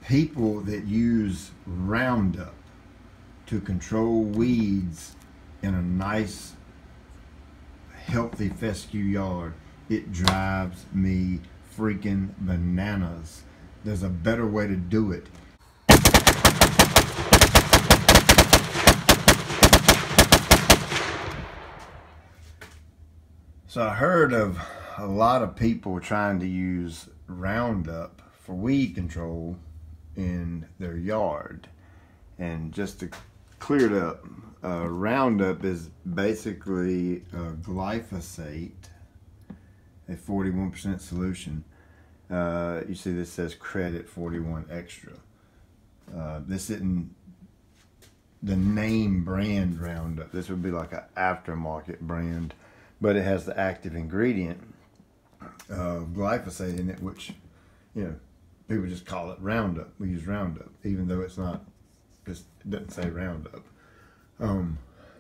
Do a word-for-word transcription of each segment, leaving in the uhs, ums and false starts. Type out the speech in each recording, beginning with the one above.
people that use Roundup to control weeds in a nice, healthy fescue yard, it drives me freaking bananas. There's a better way to do it. So I heard of a lot of people trying to use Roundup for weed control in their yard. And just to clear it up, uh, Roundup is basically uh, glyphosate, a forty-one percent solution. Uh, you see this says credit forty-one extra. Uh, this isn't the name brand Roundup. This would be like an aftermarket brand, but it has the active ingredient of glyphosate in it, which, you know, people just call it Roundup. We use Roundup, even though it's not, it doesn't say Roundup. Um,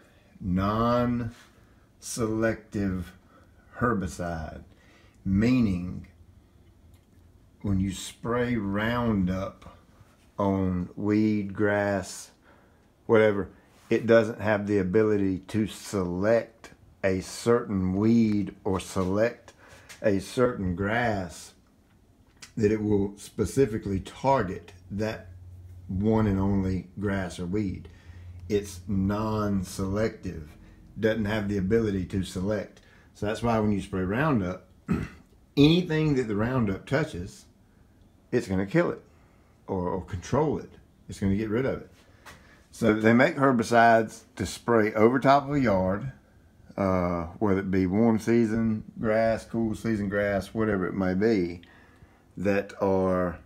non-selective herbicide, meaning when you spray Roundup on weed, grass, whatever, it doesn't have the ability to select a certain weed or select a certain grass, that it will specifically target that one and only grass or weed. It's non-selective, doesn't have the ability to select. So that's why when you spray Roundup, anything that the Roundup touches, it's going to kill it or, or control it. It's going to get rid of it. So they make herbicides to spray over top of a yard, uh, whether it be warm season grass, cool season grass, whatever it may be, that are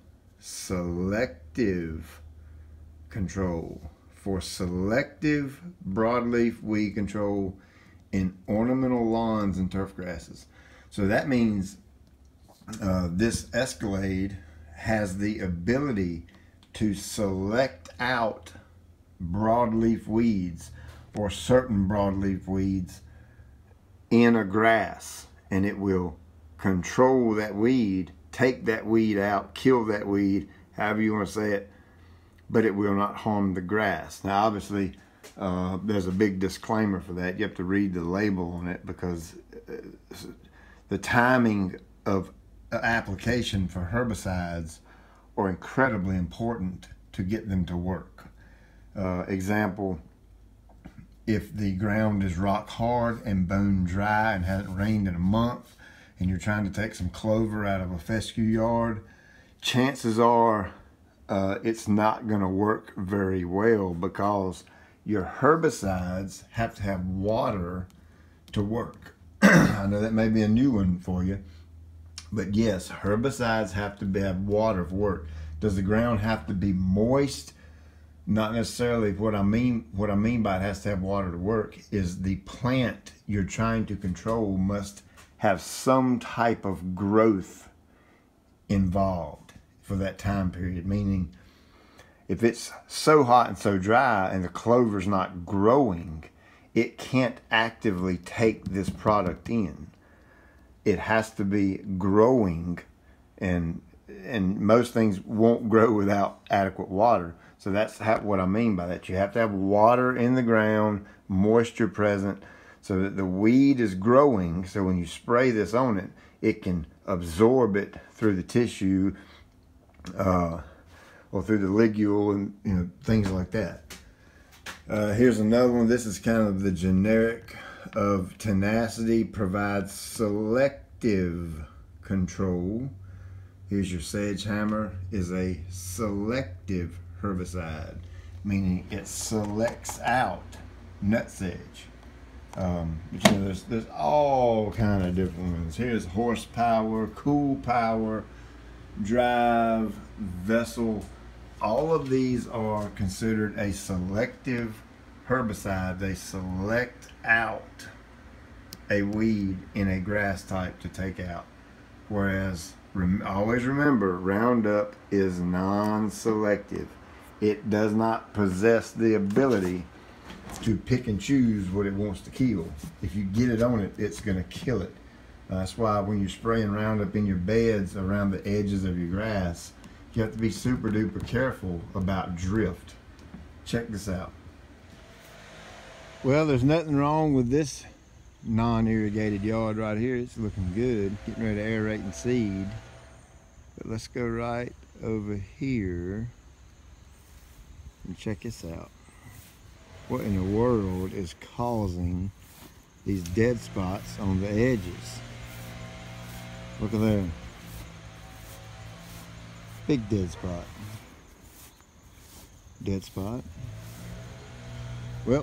selective control, for selective broadleaf weed control in ornamental lawns and turf grasses. So that means uh, this Escalade has the ability to select out broadleaf weeds or certain broadleaf weeds in a grass, and it will control that weed, take that weed out, kill that weed, however you want to say it, but it will not harm the grass. Now obviously uh, there's a big disclaimer for that. You have to read the label on it, because the timing of application for herbicides are incredibly important to get them to work. Uh, example, if the ground is rock hard and bone dry and hasn't rained in a month, and you're trying to take some clover out of a fescue yard, chances are uh, it's not going to work very well, because your herbicides have to have water to work. I know that may be a new one for you, but yes, herbicides have to be, have water for work. Does the ground have to be moist? Not necessarily. What I mean, what I mean by it has to have water to work is the plant you're trying to control must have some type of growth involved for that time period. Meaning, if it's so hot and so dry and the clover's not growing, it can't actively take this product in. It has to be growing, and and most things won't grow without adequate water. So that's how, what I mean by that. You have to have water in the ground, moisture present, so that the weed is growing. So when you spray this on it, it can absorb it through the tissue uh, or through the ligule, and you know, things like that. Uh, here's another one. This is kind of the generic of Tenacity, provides selective control. Here's your Sagehammer, is a selective herbicide, meaning it selects out nutsedge. Um, but you know, there's, there's all kind of different ones. Here's Horsepower, Cool Power, Drive, Vessel. All of these are considered a selective herbicide. They select out a weed in a grass type to take out. Whereas, rem always remember, Roundup is non-selective. It does not possess the ability to pick and choose what it wants to kill. If you get it on it, it's going to kill it. Uh, that's why when you're spraying Roundup in your beds around the edges of your grass, you have to be super duper careful about drift. Check this out. Well, there's nothing wrong with this non-irrigated yard right here. It's looking good, getting ready to aerate and seed. But let's go right over here and check this out. What in the world is causing these dead spots on the edges? Look at there. Big dead spot. Dead spot. Well,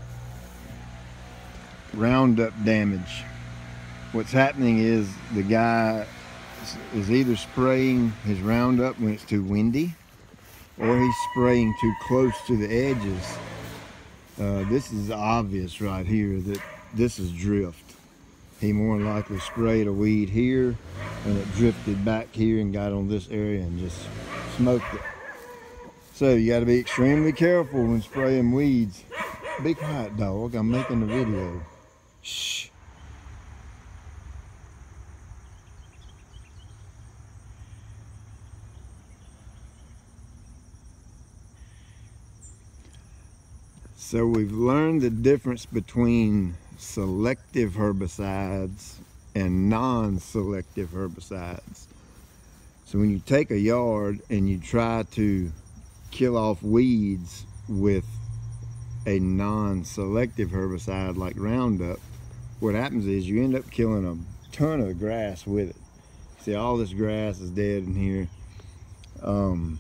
Roundup damage. What's happening is the guy is either spraying his Roundup when it's too windy, or he's spraying too close to the edges. Uh, this is obvious right here that this is drift. He more than likely sprayed a weed here and it drifted back here and got on this area and just smoked it. So you got to be extremely careful when spraying weeds. Be quiet, dog. I'm making the video. Shh. So we've learned the difference between selective herbicides and non-selective herbicides. So when you take a yard and you try to kill off weeds with a non-selective herbicide like Roundup, what happens is you end up killing a ton of the grass with it. See, all this grass is dead in here. Um,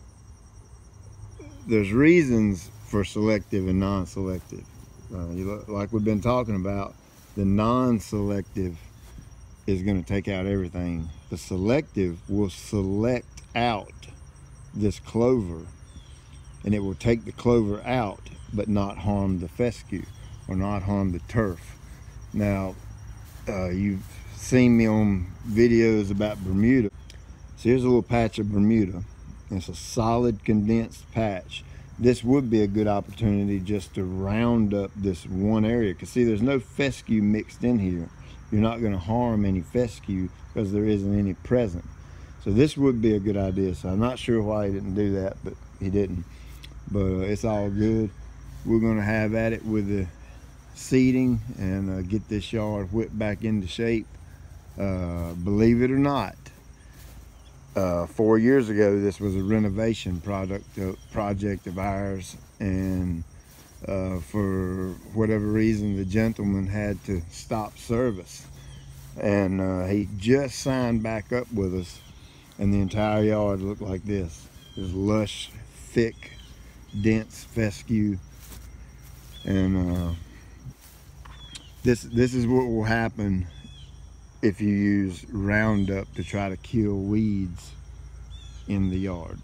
there's reasons for selective and non-selective. Uh, you look, like we've been talking about, the non-selective is going to take out everything. The selective will select out this clover, and it will take the clover out but not harm the fescue or not harm the turf. Now, uh, you've seen me on videos about Bermuda. So here's a little patch of Bermuda. It's a solid condensed patch. This would be a good opportunity just to round up this one area, because see, there's no fescue mixed in here. You're not going to harm any fescue because there isn't any present. So this would be a good idea. So I'm not sure why he didn't do that, but he didn't. But uh, it's all good. We're going to have at it with the seeding and uh, get this yard whipped back into shape. Uh, believe it or not, uh, four years ago this was a renovation product uh, project of ours, and uh, for whatever reason the gentleman had to stop service, and uh, he just signed back up with us, and the entire yard looked like this. It was lush, thick, dense fescue. And uh, this this is what will happen if you use Roundup to try to kill weeds in the yard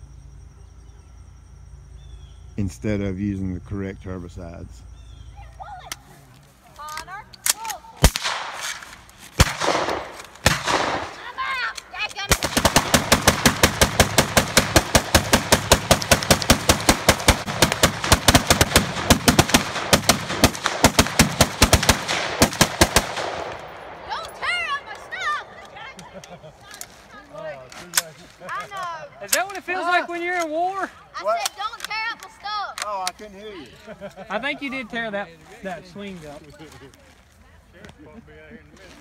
instead of using the correct herbicides. Is that what it feels like when you're in war? I What? said don't tear up my stuff. Oh, I couldn't hear you. I think you did tear that, that swing up.